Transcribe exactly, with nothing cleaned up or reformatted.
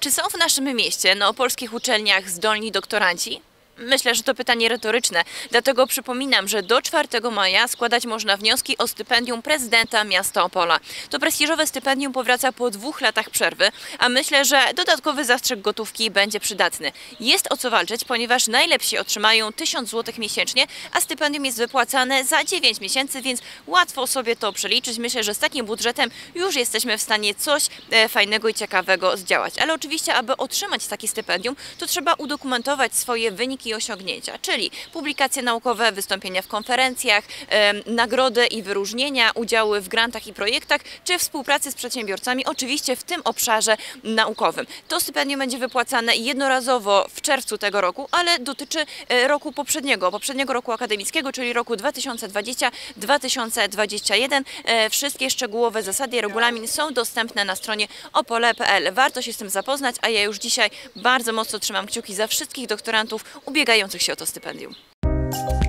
Czy są w naszym mieście na opolskich uczelniach zdolni doktoranci? Myślę, że to pytanie retoryczne, dlatego przypominam, że do czwartego maja składać można wnioski o stypendium prezydenta miasta Opola. To prestiżowe stypendium powraca po dwóch latach przerwy, a myślę, że dodatkowy zastrzyk gotówki będzie przydatny. Jest o co walczyć, ponieważ najlepsi otrzymają tysiąc złotych miesięcznie, a stypendium jest wypłacane za dziewięć miesięcy, więc łatwo sobie to przeliczyć. Myślę, że z takim budżetem już jesteśmy w stanie coś fajnego i ciekawego zdziałać. Ale oczywiście, aby otrzymać takie stypendium, to trzeba udokumentować swoje wyniki i osiągnięcia, czyli publikacje naukowe, wystąpienia w konferencjach, e, nagrody i wyróżnienia, udziały w grantach i projektach, czy współpracy z przedsiębiorcami, oczywiście w tym obszarze naukowym. To stypendium będzie wypłacane jednorazowo w czerwcu tego roku, ale dotyczy e, roku poprzedniego, poprzedniego roku akademickiego, czyli roku dwa tysiące dwudziestego do dwa tysiące dwudziestego pierwszego. E, wszystkie szczegółowe zasady i regulamin są dostępne na stronie opole kropka p l. Warto się z tym zapoznać, a ja już dzisiaj bardzo mocno trzymam kciuki za wszystkich doktorantów ubiegających się o to stypendium.